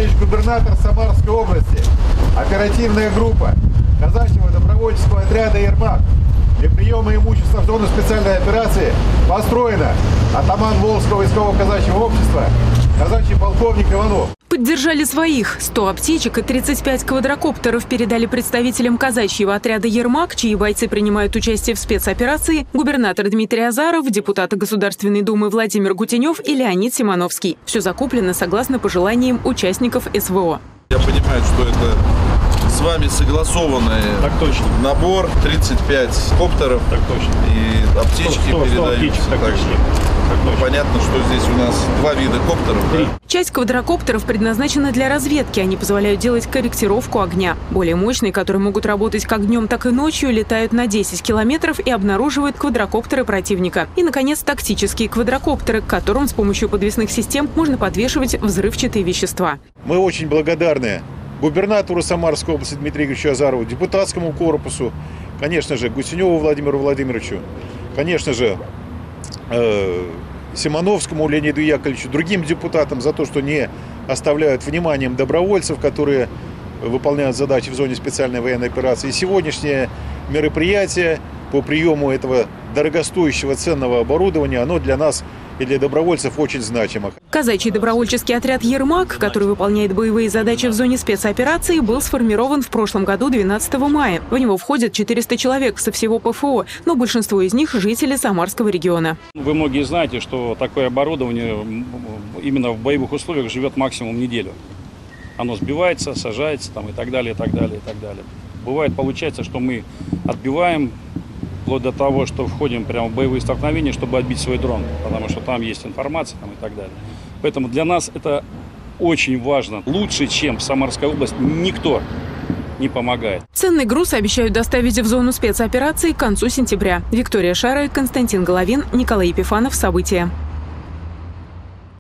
товарищ губернатор Самарской области, оперативная группа казачьего добровольческого отряда «Ермак» для приема имущества в зону специальной операции построена атаман Волжского войскового казачьего общества, казачий полковник Иванов. Поддержали своих. 100 аптечек и 35 квадрокоптеров передали представителям казачьего отряда «Ермак», чьи бойцы принимают участие в спецоперации, губернатор Дмитрий Азаров, депутаты Государственной Думы Владимир Гутенев и Леонид Симоновский. Все закуплено согласно пожеланиям участников СВО. Я понимаю, что это с вами согласованный набор, 35 коптеров и аптечки передаются. Понятно, что здесь у нас 2 вида коптеров. Да? Часть квадрокоптеров предназначена для разведки. Они позволяют делать корректировку огня. Более мощные, которые могут работать как днем, так и ночью, летают на 10 километров и обнаруживают квадрокоптеры противника. И, наконец, тактические квадрокоптеры, к которым с помощью подвесных систем можно подвешивать взрывчатые вещества. Мы очень благодарны губернатору Самарской области Дмитрию Игоревичу Азарову, депутатскому корпусу, конечно же, Гутеневу Владимиру Владимировичу, конечно же, Симоновскому Леониду Яковлевичу, другим депутатам за то, что не оставляют вниманием добровольцев, которые выполняют задачи в зоне специальной военной операции. И сегодняшнее мероприятие по приему этого дорогостоящего ценного оборудования, оно для нас и для добровольцев очень значимо. Казачий добровольческий отряд «Ермак», который выполняет боевые задачи в зоне спецоперации, был сформирован в прошлом году 12 мая. В него входят 400 человек со всего ПФО, но большинство из них – жители Самарского региона. Вы многие знаете, что такое оборудование именно в боевых условиях живет максимум неделю. Оно сбивается, сажается там, и так далее, и так далее, и так далее. Бывает, получается, что мы отбиваем, вплоть до того, что входим прямо в боевые столкновения, чтобы отбить свой дрон, потому что там есть информация там, и так далее. Поэтому для нас это очень важно. Лучше, чем в Самарской области, никто не помогает. Ценный груз обещают доставить в зону спецоперации к концу сентября. Виктория Шара, Константин Головин, Николай Епифанов. События.